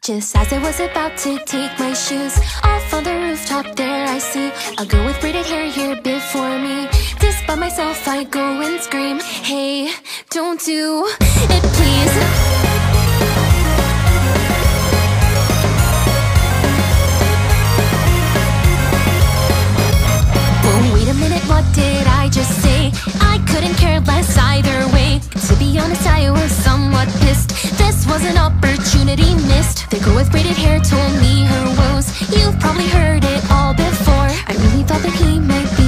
Just as I was about to take my shoes off on the rooftop, there I see a girl with braided hair here before me. Just by myself I go and scream, hey, don't do it please. Wait a minute, what did I just say? I couldn't care less either way. To be honest, I was somewhat pissed. This was an opportunity missed. The girl with braided hair told me her woes. You've probably heard it all before. I really thought that he might be